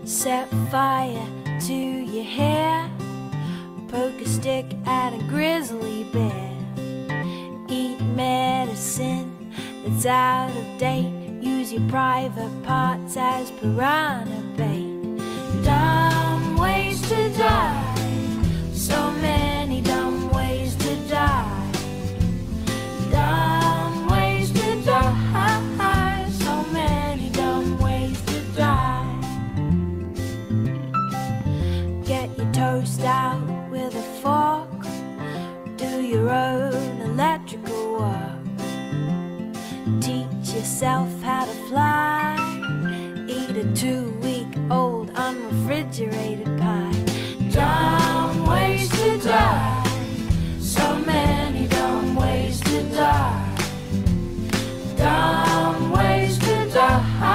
Set fire to your hair, poke a stick at a grizzly bear. Eat medicine that's out of date, use your private parts as piranha bait. Dumb ways to die, so many dumb ways to die. Dumb ways to die, so many dumb ways to die. Get your toast out with a fork, do your own electrical work. Teach yourself how to fly, eat a 2-week-old unrefrigerated pie. Dumb ways to die, so many dumb ways to die. Dumb ways to die.